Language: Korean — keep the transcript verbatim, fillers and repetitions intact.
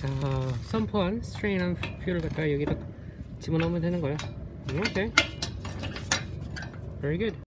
자, 선포한 스트레인한 퓨를 갖다가 여기다 집어넣으면 되는 거예요. 오케이. Very good.